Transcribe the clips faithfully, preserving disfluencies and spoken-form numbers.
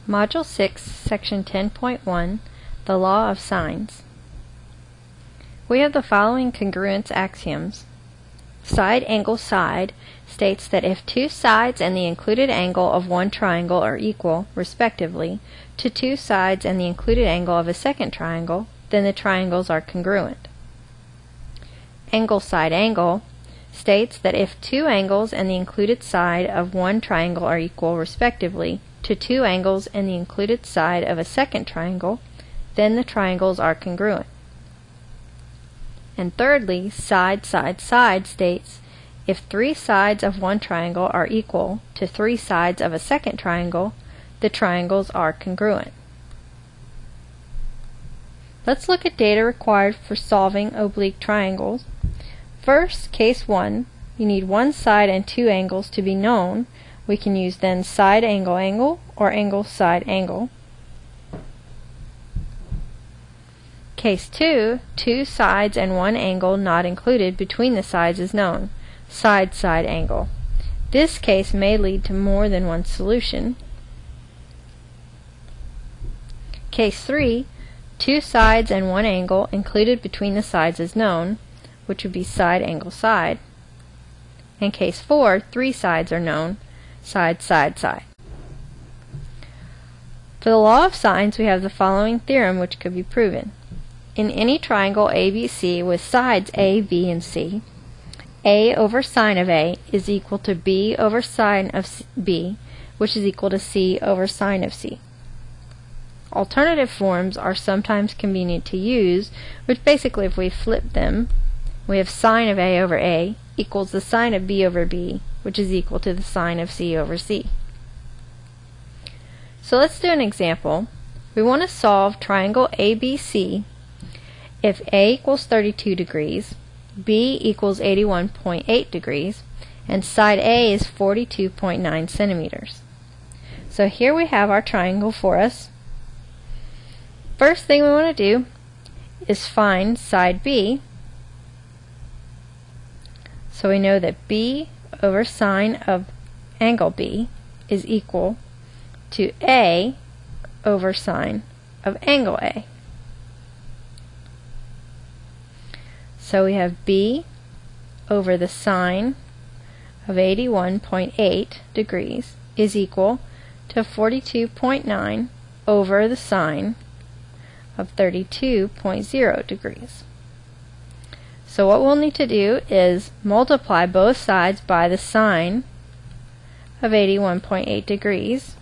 Module six, Section ten point one, The Law of Sines. We have the following congruence axioms. Side angle side states that if two sides and the included angle of one triangle are equal, respectively, to two sides and the included angle of a second triangle, then the triangles are congruent. Angle side angle states that if two angles and the included side of one triangle are equal, respectively, to two angles and the included side of a second triangle, then the triangles are congruent. And thirdly, side side side states if three sides of one triangle are equal to three sides of a second triangle, the triangles are congruent. Let's look at data required for solving oblique triangles. First, case one, you need one side and two angles to be known. We can use then side angle angle or angle side angle. Case two, two sides and one angle not included between the sides is known, side side angle. This case may lead to more than one solution. Case three, two sides and one angle included between the sides is known, which would be side angle side. And case four, three sides are known, side side side. For the law of sines, we have the following theorem which could be proven. In any triangle A B C with sides A, B, and C, A over sine of A is equal to B over sine of C, B, which is equal to C over sine of C. Alternative forms are sometimes convenient to use, which basically if we flip them, we have sine of A over A equals the sine of B over B, which is equal to the sine of C over C. So let's do an example. We want to solve triangle A B C if A equals thirty-two degrees, B equals eighty-one point eight degrees, and side A is forty-two point nine centimeters. So here we have our triangle for us. First thing we want to do is find side B. So we know that B over sine of angle B is equal to A over sine of angle A. So we have B over the sine of eighty-one point eight degrees is equal to forty-two point nine over the sine of thirty-two point zero degrees. So what we'll need to do is multiply both sides by the sine of eighty-one point eight degrees.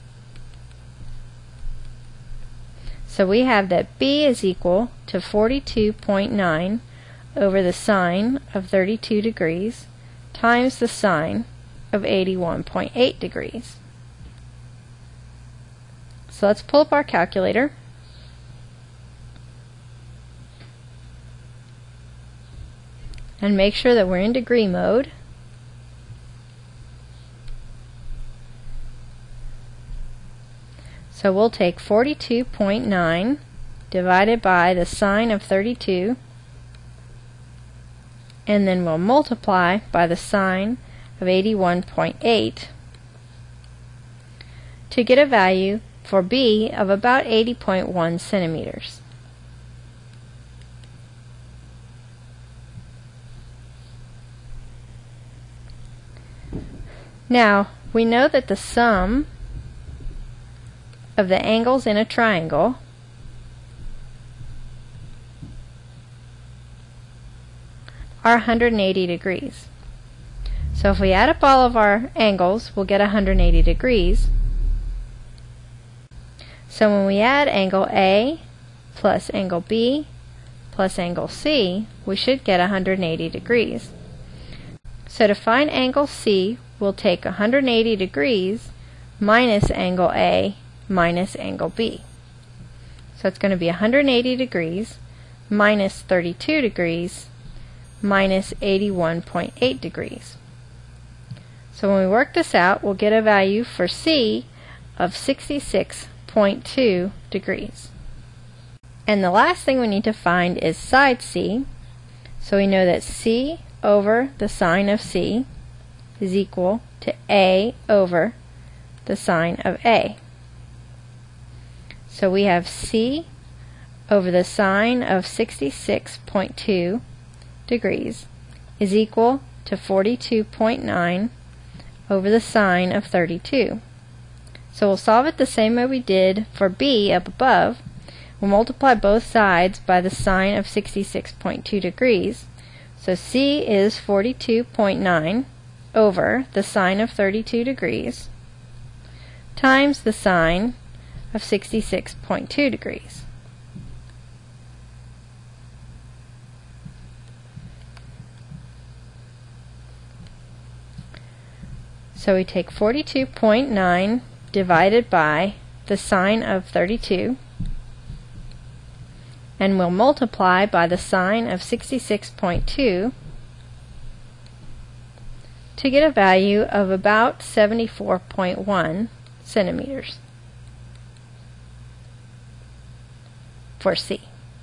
So we have that B is equal to forty-two point nine over the sine of thirty-two degrees times the sine of eighty-one point eight degrees. So let's pull up our calculator. And make sure that we're in degree mode. So we'll take forty-two point nine divided by the sine of thirty-two, and then we'll multiply by the sine of eighty-one point eight to get a value for B of about eighty point one centimeters. Now, we know that the sum of the angles in a triangle are one hundred eighty degrees. So if we add up all of our angles, we'll get one hundred eighty degrees. So when we add angle A plus angle B plus angle C, we should get one hundred eighty degrees. So to find angle C, we'll take one hundred eighty degrees minus angle A minus angle B. So it's going to be one hundred eighty degrees minus thirty-two degrees minus eighty-one point eight degrees. So when we work this out, we'll get a value for C of sixty-six point two degrees. And the last thing we need to find is side C. So we know that C over the sine of C is equal to A over the sine of A. So we have C over the sine of sixty-six point two degrees is equal to forty-two point nine over the sine of thirty-two. So we'll solve it the same way we did for B up above. We'll multiply both sides by the sine of sixty-six point two degrees. So C is forty-two point nine over the sine of thirty-two degrees times the sine of sixty-six point two degrees. So we take forty-two point nine divided by the sine of thirty-two, and we'll multiply by the sine of sixty-six point two to get a value of about seventy-four point one centimeters for C.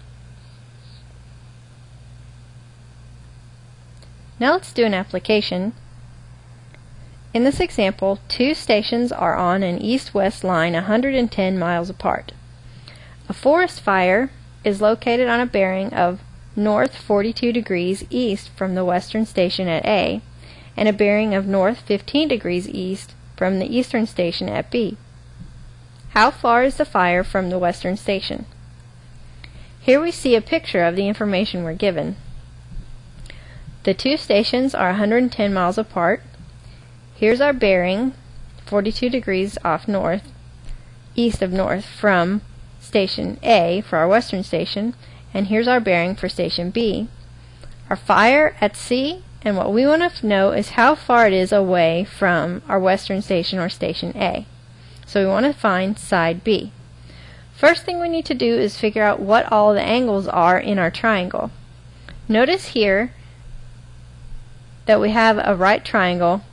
Now let's do an application. In this example, two stations are on an east-west line one hundred ten miles apart. A forest fire is located on a bearing of north forty-two degrees east from the western station at A, and a bearing of north fifteen degrees east from the eastern station at B. How far is the fire from the western station? Here we see a picture of the information we're given. The two stations are one hundred ten miles apart. Here's our bearing, forty-two degrees off north, east of north from station A for our western station, and here's our bearing for station B. Our fire at C, and what we want to know is how far it is away from our western station or station A. So we want to find side B. First thing we need to do is figure out what all the angles are in our triangle. Notice here that we have a right triangle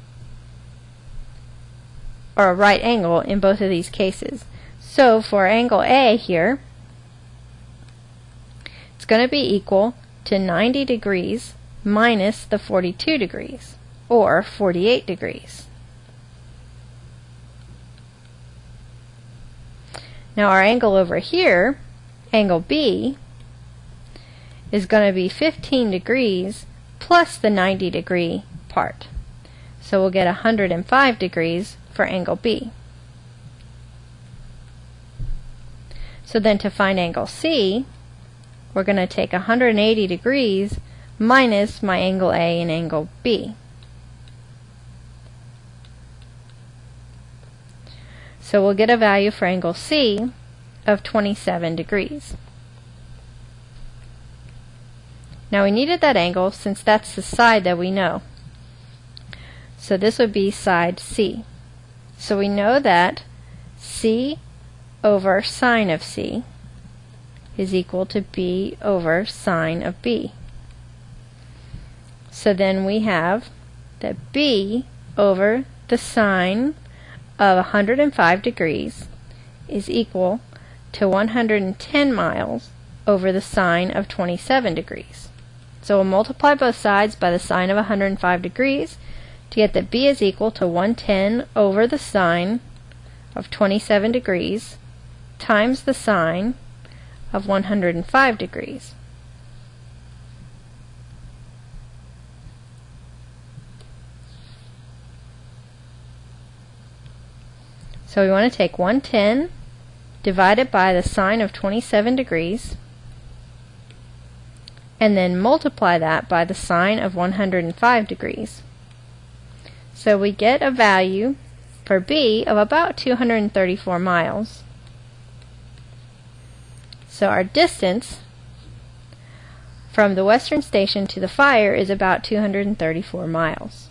or a right angle in both of these cases. So for angle A here, it's going to be equal to ninety degrees minus the forty-two degrees, or forty-eight degrees. Now our angle over here, angle B, is going to be fifteen degrees plus the ninety degree part. So we'll get one hundred five degrees for angle B. So then to find angle C, we're going to take one hundred eighty degrees minus my angle A and angle B. So we'll get a value for angle C of twenty-seven degrees. Now we needed that angle since that's the side that we know. So this would be side C. So we know that C over sine of C is equal to B over sine of B. So then we have that B over the sine of one hundred five degrees is equal to one hundred ten miles over the sine of twenty-seven degrees. So we'll multiply both sides by the sine of one hundred five degrees to get that B is equal to one hundred ten over the sine of twenty-seven degrees times the sine of one hundred five degrees. So we want to take one hundred ten divided by the sine of twenty-seven degrees and then multiply that by the sine of one hundred five degrees. So we get a value for B of about two hundred thirty-four miles. So our distance from the western station to the fire is about two hundred thirty-four miles.